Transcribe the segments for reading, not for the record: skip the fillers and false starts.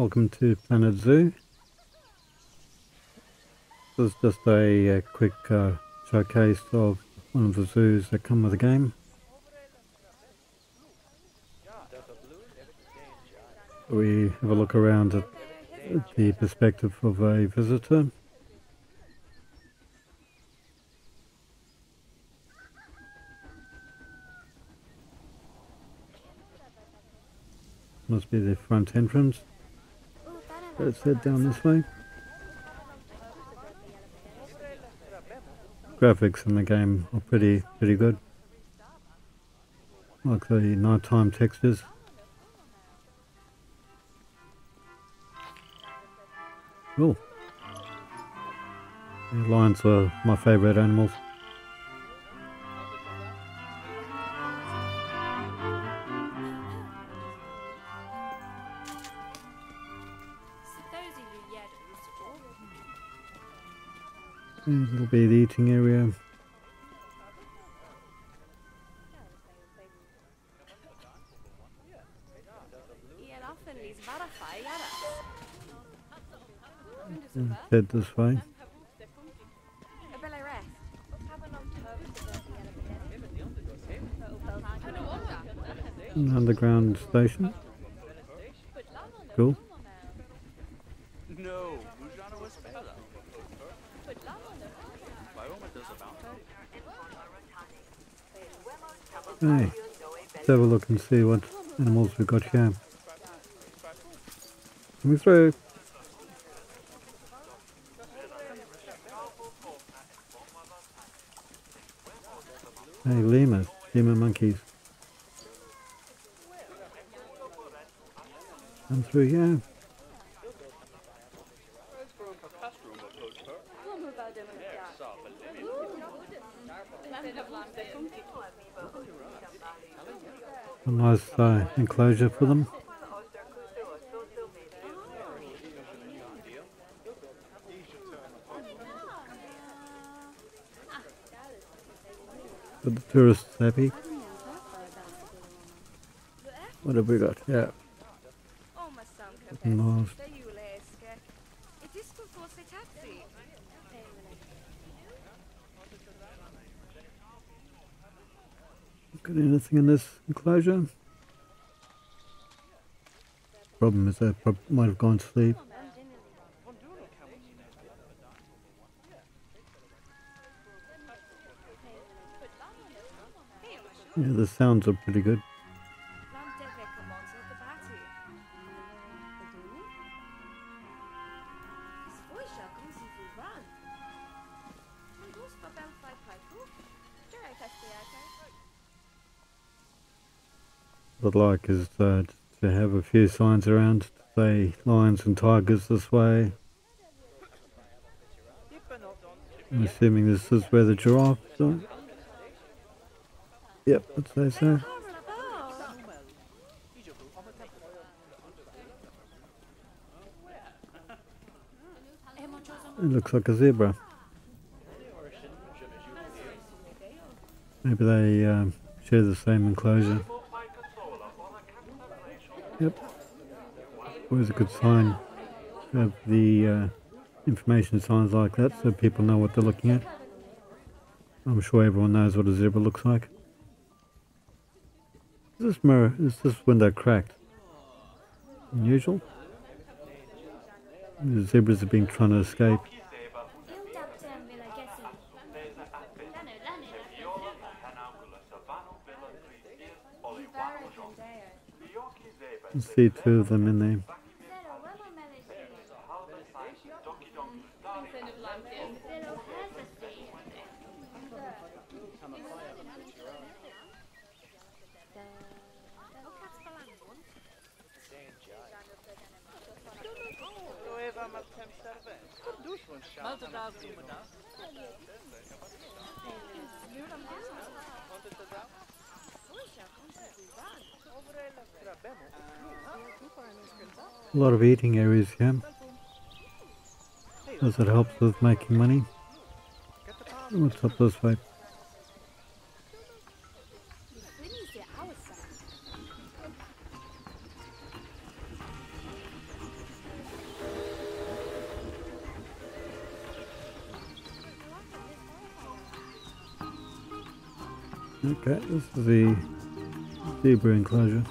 Welcome to Planet Zoo. This is just a quick showcase of one of the zoos that come with the game. We have a look around at the perspective of a visitor. Must be the front entrance. Let's head down this way. Graphics in the game are pretty good. Like the nighttime textures. Cool. The lions are my favourite animals. It'll be the eating area. Head this way. An underground station. Cool. Hey, let's have a look and see what animals we've got here. Coming through. Hey, lemur monkeys. Come through here. A nice enclosure for them. But the tourists happy. What have we got? Yeah. Nice. Got anything in this enclosure? Problem is they might have gone to sleep. Yeah, the sounds are pretty good. What I'd like is to have a few signs around to say lions and tigers this way. I'm assuming this is where the giraffes are. Yep, I'd say so. It looks like a zebra. Maybe they share the same enclosure. Yep. Always a good sign to have the information signs like that so people know what they're looking at. I'm sure everyone knows what a zebra looks like. Is this window cracked? Unusual? The zebras have been trying to escape. I see two of them in there. A lot of eating areas here. Does it help with making money? What's up this way? Okay, this is the zebra enclosure.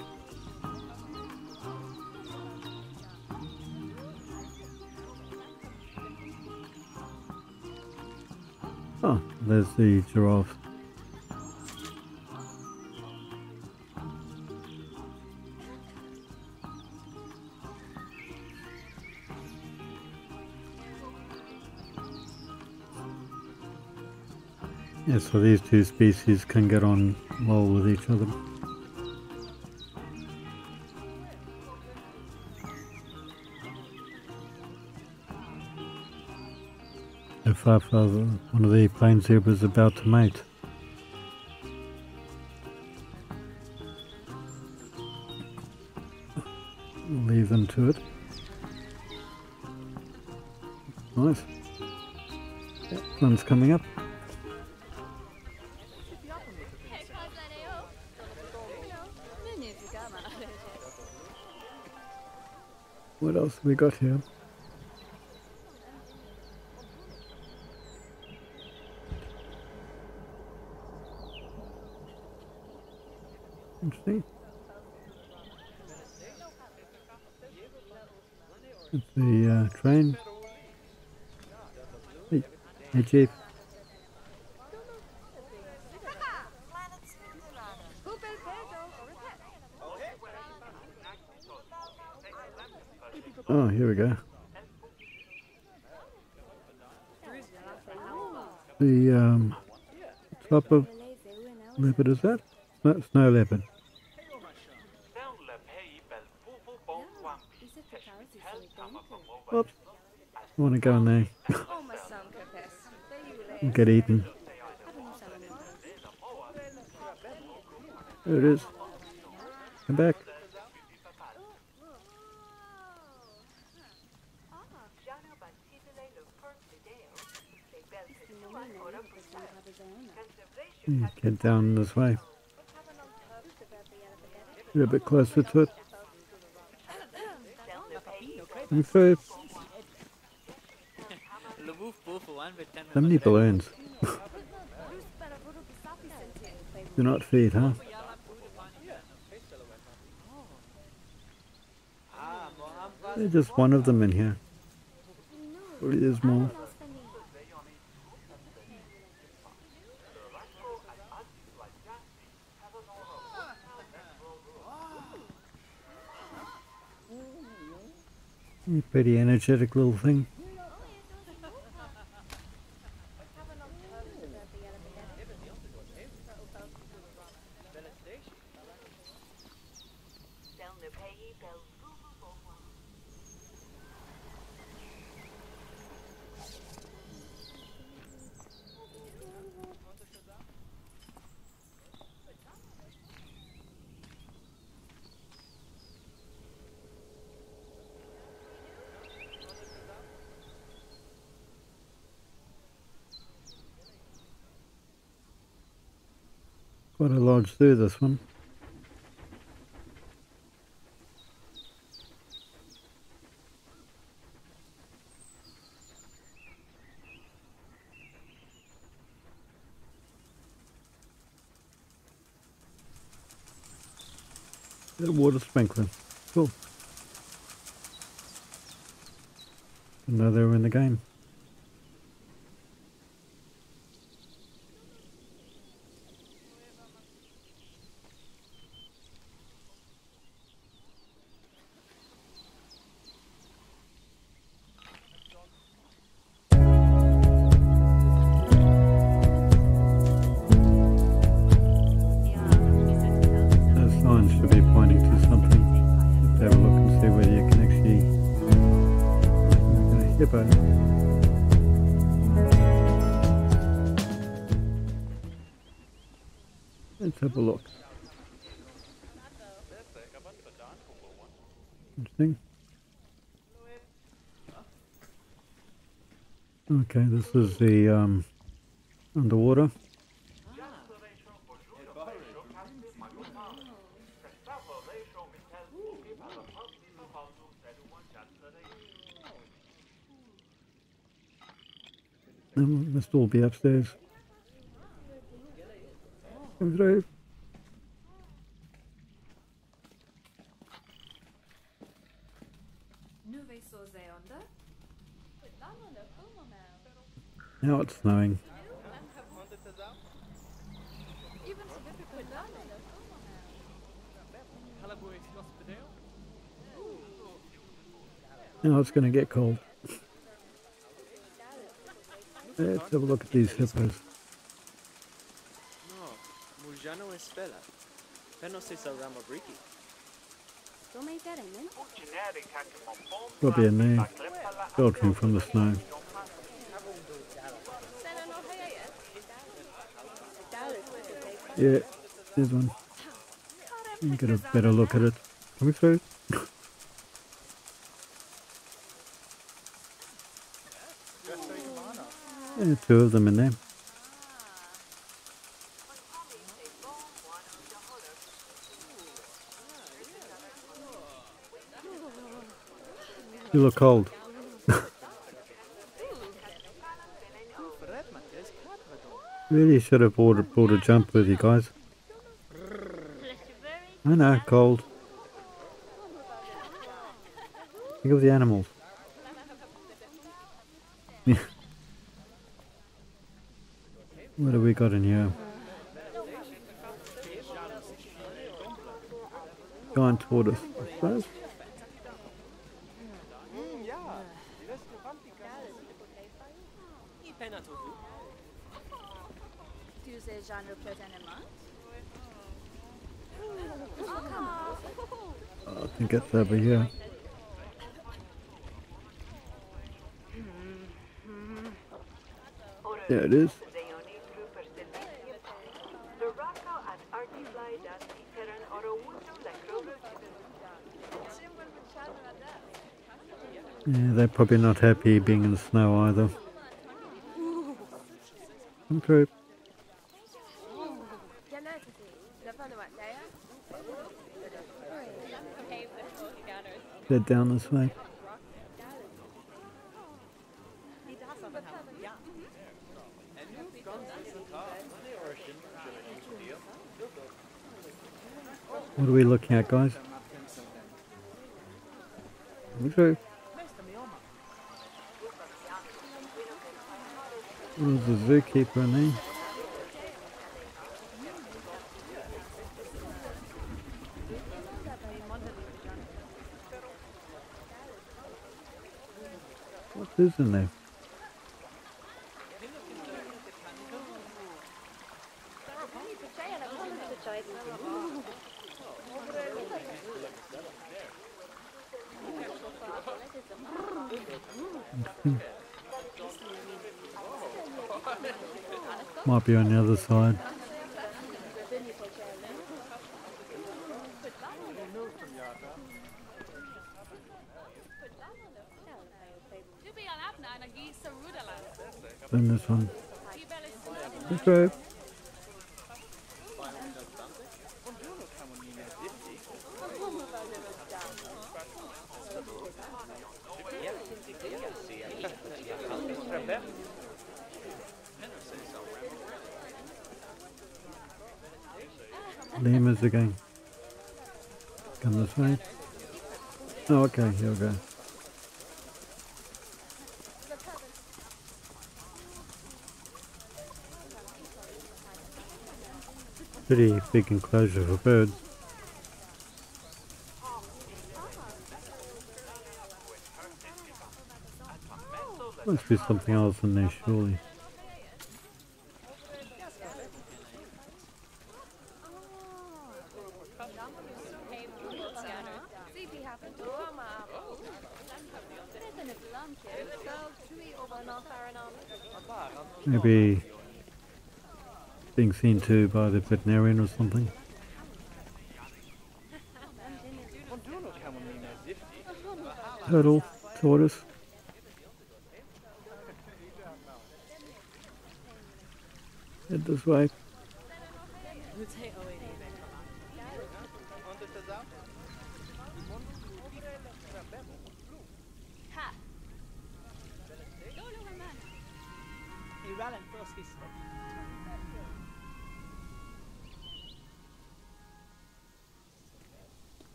Oh, there's the giraffe. Yeah, so these two species can get on well with each other. So far, one of the plain zebras is about to mate. We'll leave them to it. Nice. One's coming up. What else have we got here? Interesting. It's the train. Hey Chief. Oh, here we go. The type of leopard is that? Snow leopard. Whoops. I want to go in there and get eaten. There it is. Come back. Get down this way. Get a bit closer to it. And so, so many balloons. Do not feed, huh? There's just one of them in here. Probably there's more. Pretty energetic little thing. Quite a lodge through this one. Bit of water sprinkling. Cool. Didn't know they were in the game. Should be pointing to something. Let's have a look and see whether you can actually get a hippo. Let's have a look. Interesting. Okay, this is the underwater. They must all be upstairs. Come through. Now it's snowing. Now it's going to get cold. Let's have a look at these hippos. Probably a knee, sheltering from the snow. Yeah, there's one. You get a better look at it. Coming through. Yeah, two of them in there. You look cold. Really should have brought a jump with you guys. I know, cold. Think of the animals. What have we got in here? Giant tortoise, I suppose. I think it's over here. There it is. Yeah, they're probably not happy being in the snow either. Come through. Head down this way. What are we looking at, guys? Come through. There's a zookeeper in there. What is in there? Might be on the other side. Then this one. Okay. Lemurs again. Come this way. Oh, okay, here we go. Pretty big enclosure for birds. Must be something else in there, surely. Maybe being seen to by the veterinarian or something. Turtle, tortoise. Head this way.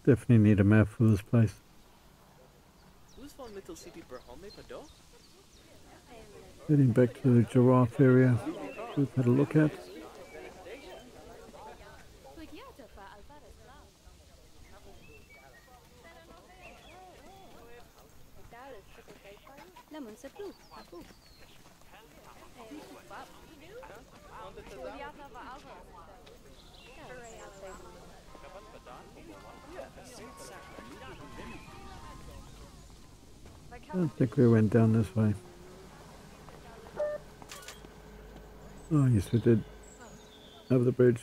Definitely need a map for this place. Heading back to the giraffe area we've had a look at. I don't think we went down this way. Oh yes we did. Over the bridge.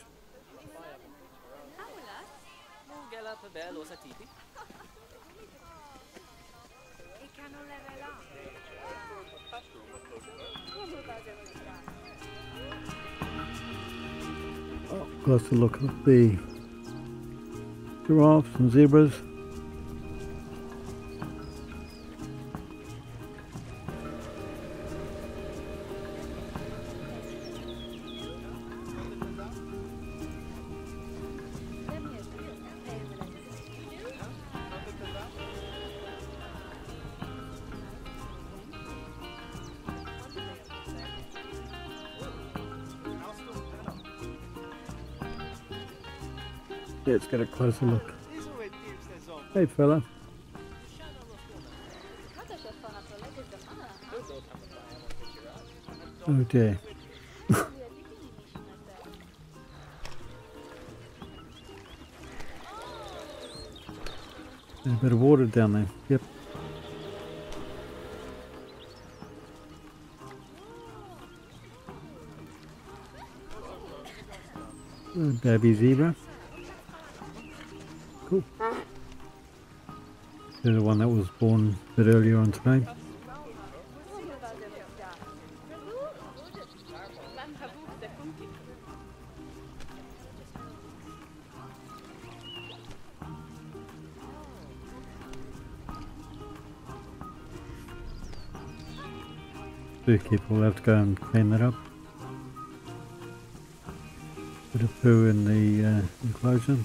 Oh, closer look at the giraffes and zebras. Let's get a closer look. Hey fella. Oh dear. There's a bit of water down there. Yep. Baby zebra. Cool. There's the one that was born a bit earlier on today. Zookeeper will have to go and clean that up. Bit of poo in the enclosure.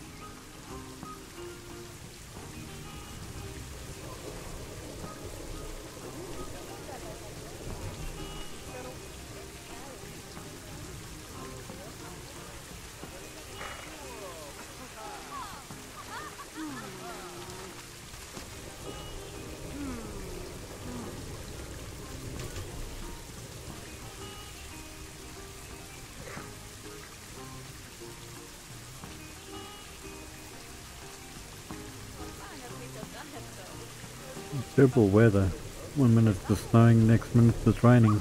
Terrible weather. 1 minute it's snowing, next minute it's raining.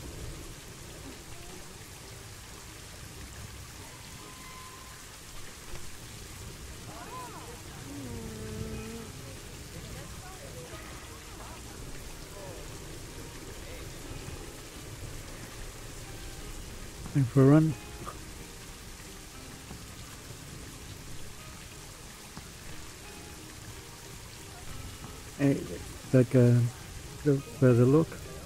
Going for a run. Hey, take a further look.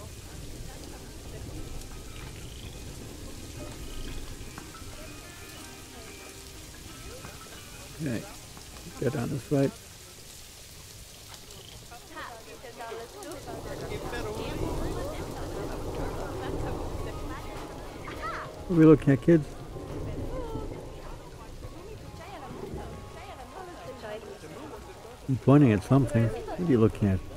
Okay, go down this way. What are we looking at, kids? I'm pointing at something. What are you looking at?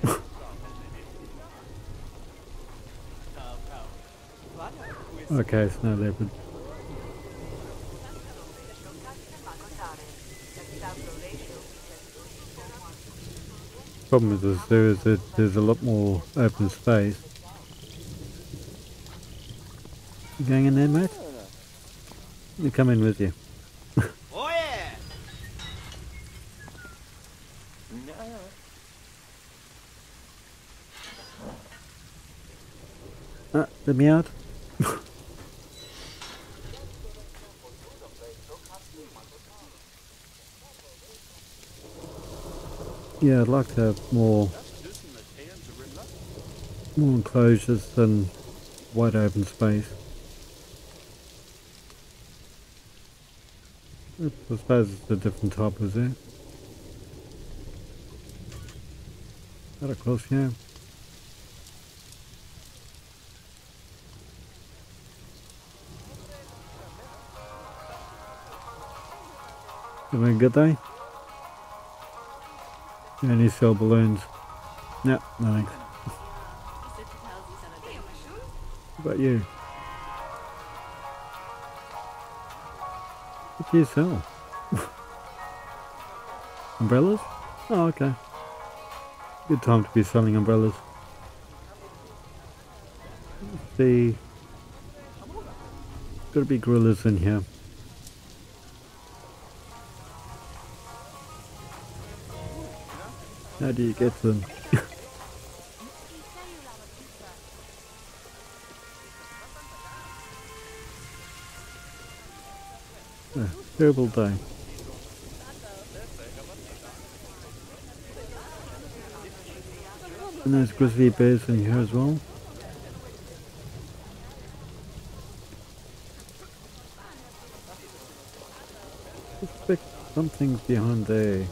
Okay, snow leopard. Problem with this zoo is that there's a lot more open space. You going in there, mate? Let me come in with you. Oh yeah! Let me out. Yeah, I'd like to have more enclosures than wide open space. I suppose it's a different type of zoo. That across here. Having a good day? You only sell balloons. No, no thanks. What about you? What do you sell? Umbrellas? Oh, okay. Good time to be selling umbrellas. Let's see. Gotta be gorillas in here. How do you get them? Terrible day. And there's grizzly bears in here as well. I suspect something's behind there.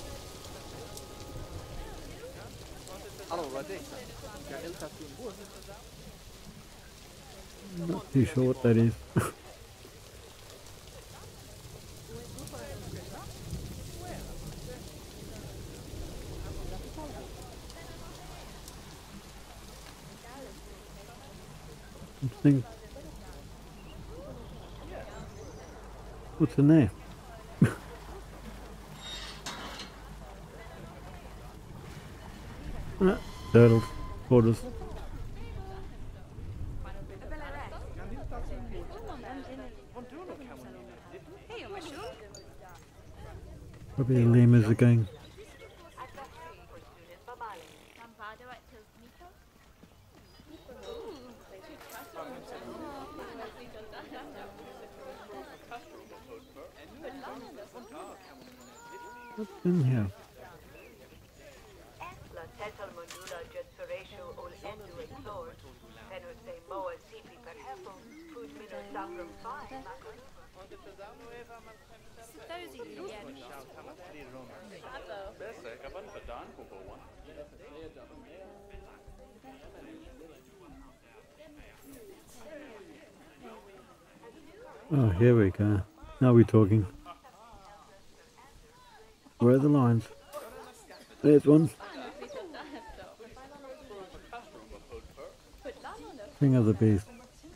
Not too sure what that is. Interesting. What's in there? Turtles, quarters. Probably the lemurs again. What's in here? Oh, here we go. Now we're talking. Where are the lines? There's one. King of the beast.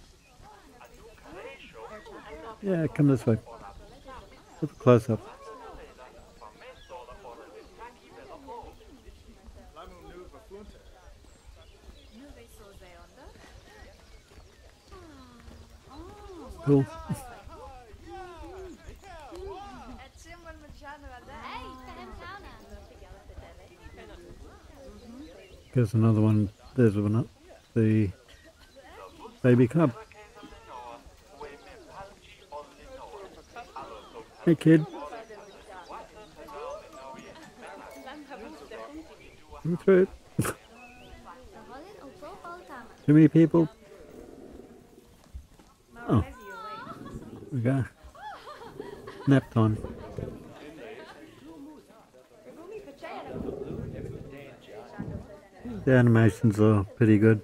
Yeah, come this way. Look close up. Cool. There's another one. There's one up. The baby cub. Hey kid. Come through. Too many people. Oh. We go. Nap time. The animations are pretty good.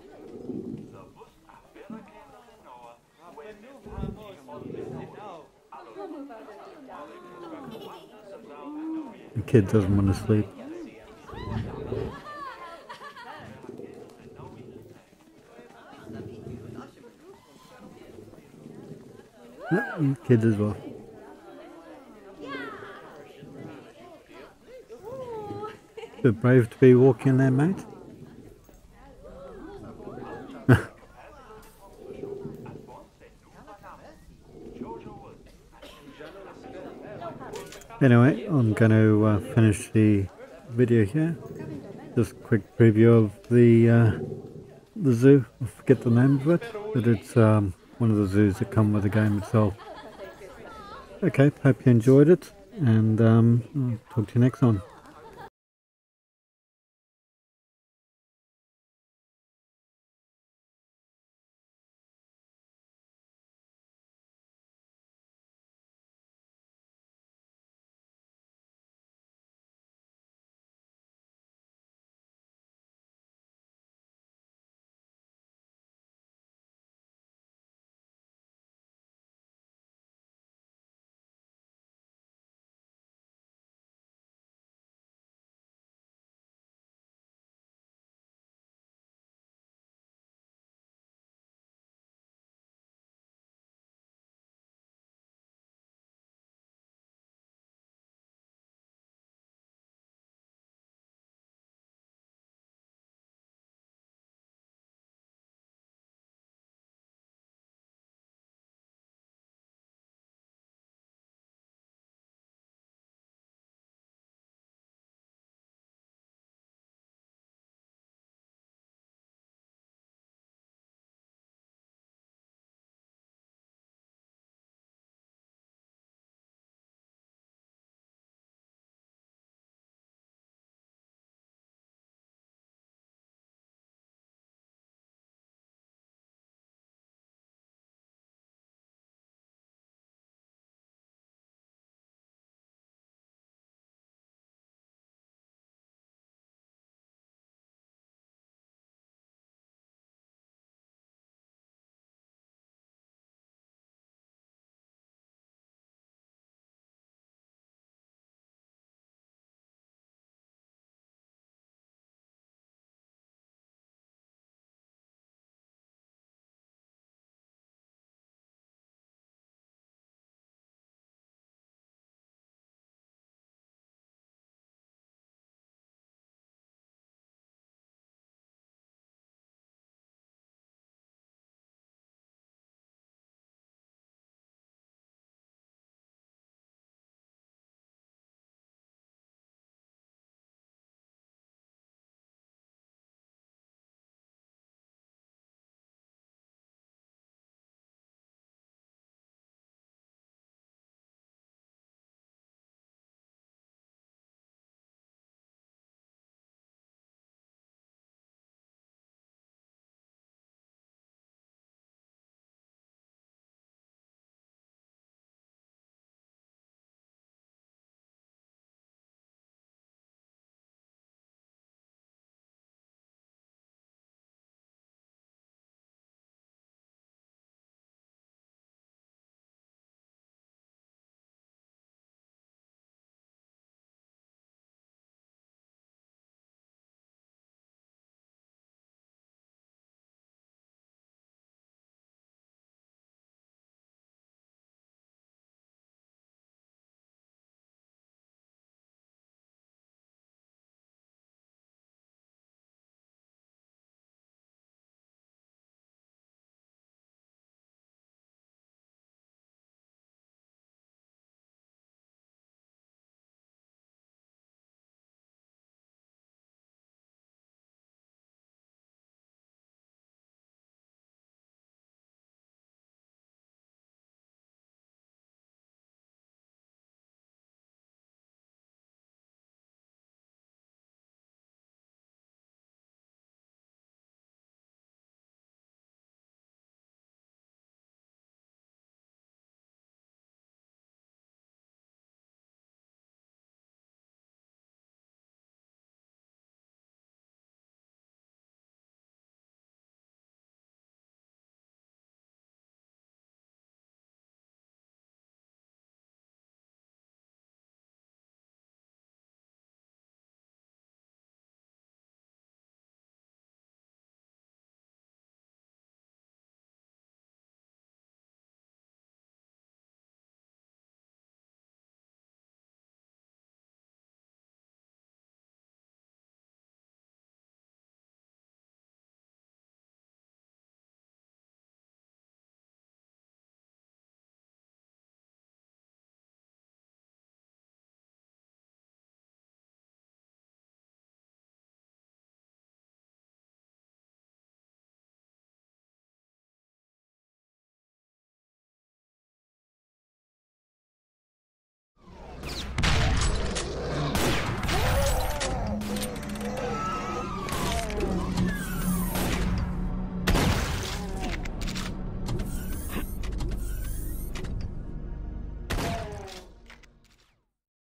The kid doesn't want to sleep. No, kid as well. Bit brave to be walking there, mate. Anyway, I'm going to finish the video here. Just a quick preview of the zoo. I forget the name of it, but it's one of the zoos that come with the game itself. Okay, hope you enjoyed it, and I'll talk to you next time.